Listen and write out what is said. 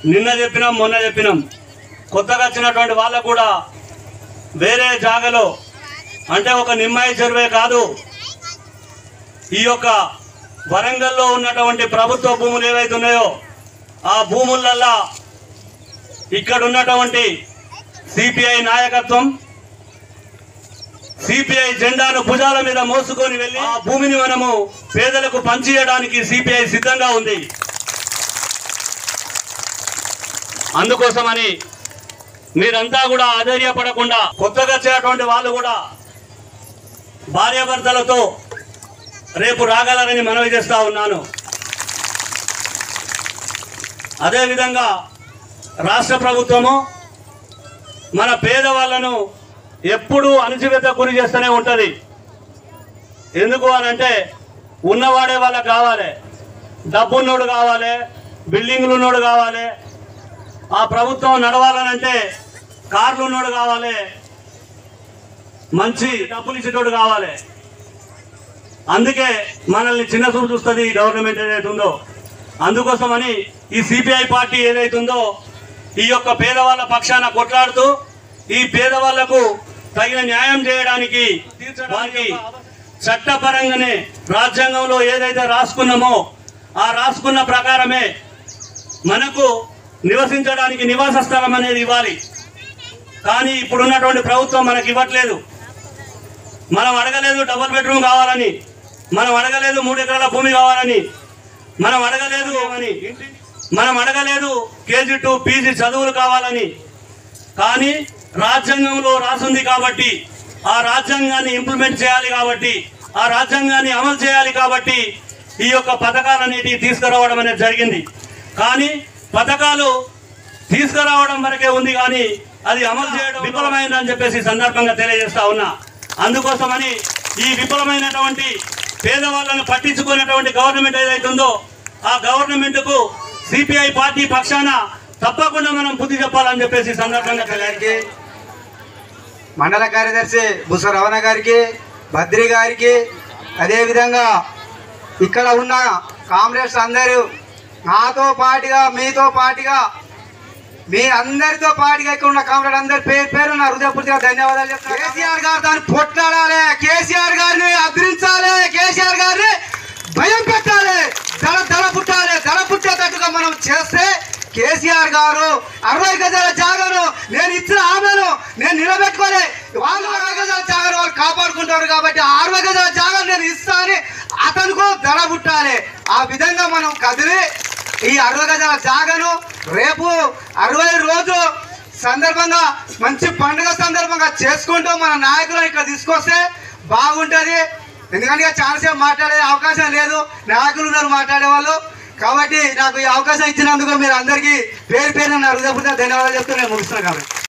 నిన్న చెప్పినాం మొన్న చెప్పినాం కొత్తగా వచ్చినటువంటి వాళ్ళకు కూడా వేరే జాగలో అంటే ఒక నిమ్మాయి చెరువే కాదు ఈ యొక్క వరంగల్లో ఉన్నటువంటి ప్రభుత్వ భూములు ఏవైతే ఉన్నాయో ఆ భూములల్లా ఇక్కడ ఉన్నటువంటి సిపిఐ నాయకత్వం సిపిఐ జెండాను భుజాల మీద మోసుకొని వెళ్ళి ఆ భూమిని మనము పేదలకు పంచియడానికి సిపిఐ సిద్ధంగా ఉంది. అందుకోసమని మీరంతా కూడా ఆధైర్యపడకుండా కొత్తగా వచ్చేటువంటి వాళ్ళు కూడా భార్యాభర్తలతో రేపు రాగలరని మనవి చేస్తా ఉన్నాను. అదేవిధంగా రాష్ట్ర ప్రభుత్వము మన పేదవాళ్లను ఎప్పుడూ అణచివేత గురి చేస్తూనే ఉంటుంది. ఎందుకు అనంటే ఉన్నవాడే వాళ్ళకి కావాలి, డబ్బున్నోడు కావాలి, బిల్డింగ్లు ఉన్నోడు కావాలి, ఆ ప్రభుత్వం నడవాలనంటే కార్లు ఉన్నోడు కావాలి, మంచి డబ్బులు ఇచ్చేటోడు కావాలి. అందుకే మనల్ని చిన్న చూపు చూస్తుంది ఈ గవర్నమెంట్ ఏదైతే ఉందో. అందుకోసమని ఈ సిపిఐ పార్టీ ఏదైతే ఉందో ఈ యొక్క పేదవాళ్ళ పక్షాన కొట్లాడుతూ ఈ పేదవాళ్లకు తగిన న్యాయం చేయడానికి వారికి చట్టపరంగానే రాజ్యాంగంలో ఏదైతే రాసుకున్నామో ఆ రాసుకున్న ప్రకారమే మనకు నివసించడానికి నివాస స్థలం అనేది ఇవ్వాలి. కానీ ఇప్పుడున్నటువంటి ప్రభుత్వం మనకి ఇవ్వట్లేదు. మనం అడగలేదు డబుల్ బెడ్రూమ్ కావాలని, మనం అడగలేదు 3 ఎకరాల భూమి కావాలని, మనం అడగలేదు KG2 PG చదువులు కావాలని. కానీ రాజ్యాంగంలో రాసుంది కాబట్టి ఆ రాజ్యాంగాన్ని ఇంప్లిమెంట్ చేయాలి కాబట్టి ఆ రాజ్యాంగాన్ని అమలు చేయాలి కాబట్టి ఈ యొక్క పథకాలన్నిటికీ తీసుకురావడం అనేది జరిగింది. కానీ పథకాలు తీసుకురావడం వరకే ఉంది, కానీ అది అమలు చేయడం విఫలమైందని చెప్పేసి సందర్భంగా తెలియజేస్తా ఉన్నా. అందుకోసమని ఈ విఫలమైనటువంటి పేదవాళ్ళను పట్టించుకునేటువంటి గవర్నమెంట్ ఏదైతే ఉందో ఆ గవర్నమెంట్కు సిపిఐ పార్టీ పక్షాన తప్పకుండా మనం బుద్ధి చెప్పాలని చెప్పేసి సందర్భంగా గారికి, మండల కార్యదర్శి బుస రమణ గారికి, బద్రి గారికి, అదేవిధంగా ఇక్కడ ఉన్న కామ్రేడ్స్ అందరూ నాతో పాటుగా మీతో పాటుగా మీ అందరితో పాటుగా ఇక్కడ ఉన్న కామ్రేడ్ అందరి పేరు నా హృదయపూర్తిగా ధన్యవాదాలు చెప్తాను. కేసీఆర్ గారు దాన్ని పొట్లాడాలి, కేసీఆర్ గారిని అద్రించాలి, కేసీఆర్ గారిని భయం పెట్టాలి, దళ పుట్టేటట్టుగా మనం చేస్తే కేసీఆర్ గారు 60 గజాల జాగాను నేను ఇచ్చిన హామీను నేను నిలబెట్టుకోలే, వాళ్ళు 60 గజాల జాగాను వాళ్ళు కాపాడుకుంటారు కాబట్టి 60 గజాల జాగాను నేను ఇస్తా అని అతనుకు దళ పుట్టాలి. ఆ విధంగా మనం కదిలి ఈ 60 గజాల జాగాను రేపు 60 రోజు సందర్భంగా మంచి పండుగ సందర్భంగా చేసుకుంటూ మన నాయకులను ఇక్కడ తీసుకొస్తే బాగుంటుంది. ఎందుకంటే చాలాసేపు మాట్లాడే అవకాశం లేదు, నాయకులు ఉన్నారు మాట్లాడేవాళ్ళు. కాబట్టి నాకు ఈ అవకాశం ఇచ్చినందుకు మీరు అందరికీ పేరు నా హృదయపూర్వక ధన్యవాదాలు చెప్తూ నేను ముగిస్తున్నాను. కాబట్టి